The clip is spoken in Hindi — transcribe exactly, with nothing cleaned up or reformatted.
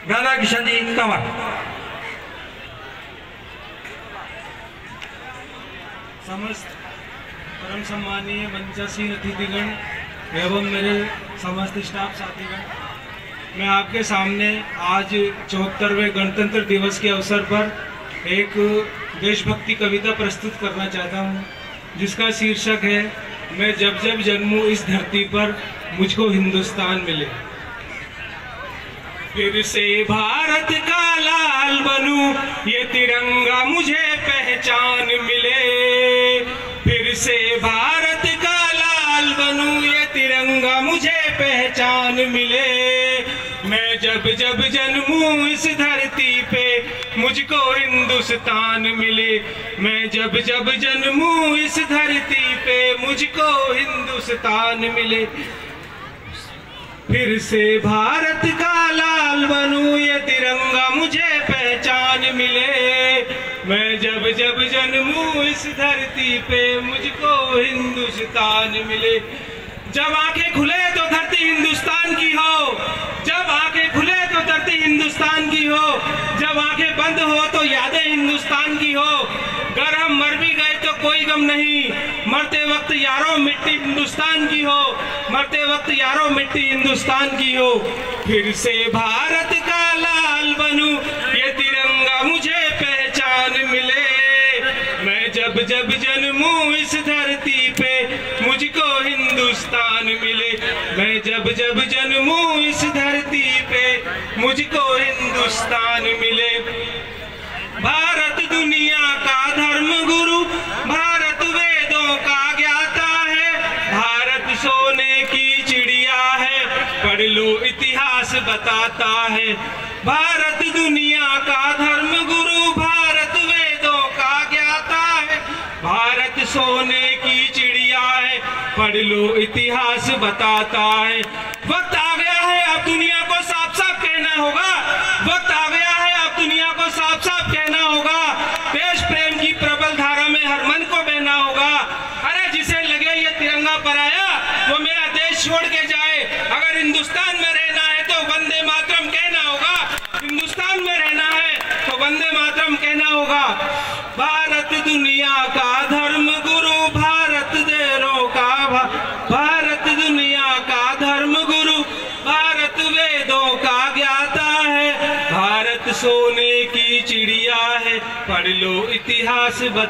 राधा किशन जी कंवर। समस्त परम सम्मानीय मंचासीन अतिथिगण एवं मेरे समस्त स्टाफ साथीगण, मैं आपके सामने आज चौहत्तरवें गणतंत्र दिवस के अवसर पर एक देशभक्ति कविता प्रस्तुत करना चाहता हूँ, जिसका शीर्षक है मैं जब जब जन्मूं इस धरती पर मुझको हिंदुस्तान मिले। फिर से भारत का लाल बनूं, ये तिरंगा मुझे पहचान मिले। फिर से भारत का लाल बनूं, ये तिरंगा मुझे पहचान मिले। मैं जब जब जन्मूं इस धरती पे मुझको हिंदुस्तान मिले। मैं जब जब जन्मूं इस धरती पे मुझको हिंदुस्तान मिले। फिर से भारत का लाल बनूं, ये तिरंगा मुझे पहचान मिले। मैं जब जब जन्मूं इस धरती पे मुझको हिंदुस्तान मिले। जब आंखें खुले तो धरती हिंदुस्तान की हो, जब आंखें खुले तो धरती हिंदुस्तान की हो, जब आंखें बंद हो तो यादें हिंदुस्तान की हो। अगर हम मर भी गए तो कोई गम नहीं, मरते वक्त यारों मिट्टी हिंदुस्तान की हो, मरते वक्त यारों मिट्टी हिंदुस्तान की हो। फिर से भारत का लाल बनूं, ये तिरंगा मुझे पहचान मिले। मैं जब जब जन्मूं इस धरती पे मुझको हिंदुस्तान मिले। मैं जब जब जन्मूं इस धरती पे मुझको हिंदुस्तान मिले। भारत दुनिया का धर्म गुरु, भारत वेदों का ज्ञाता है। भारत सोने की चिड़िया है, पढ़ लो इतिहास बताता है। भारत दुनिया का धर्म गुरु, भारत वेदों का ज्ञाता है। भारत सोने की चिड़िया है, पढ़ लो इतिहास बताता है। वक्त आ गया है अब दुनिया को साफ साफ कहना होगा, वक्त आ गया है अब दुनिया को साफ साफ कहना होगा। देश प्रेम की प्रबल धारा में हर मन को बहना होगा। अरे जिसे लगे ये तिरंगा पराया, वो मेरा देश छोड़ के जाए। अगर हिंदुस्तान में रहना है तो वंदे मातरम कहना होगा, हिंदुस्तान में रहना है तो वंदे मातरम कहना होगा। भारत दुनिया का धर्म गुरु, भारत देरों का भा, भारत दुनिया का धर्म गुरु, भारत वेदों का ज्ञाता है। भारत सोने की चिड़िया है, पढ़ लो इतिहास बता।